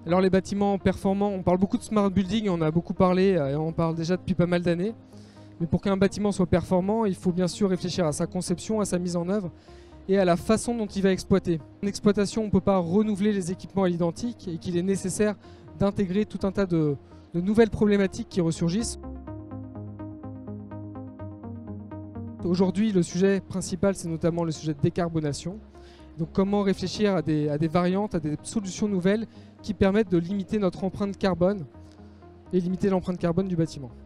Alors les bâtiments performants, on parle beaucoup de smart building, on a beaucoup parlé, et on en parle déjà depuis pas mal d'années. Mais pour qu'un bâtiment soit performant, il faut bien sûr réfléchir à sa conception, à sa mise en œuvre et à la façon dont il va exploiter. En exploitation, on ne peut pas renouveler les équipements à l'identique et qu'il est nécessaire d'intégrer tout un tas de nouvelles problématiques qui ressurgissent. Aujourd'hui, le sujet principal, c'est notamment le sujet de décarbonation. Donc comment réfléchir à des variantes, à des solutions nouvelles qui permettent de limiter notre empreinte carbone et limiter l'empreinte carbone du bâtiment.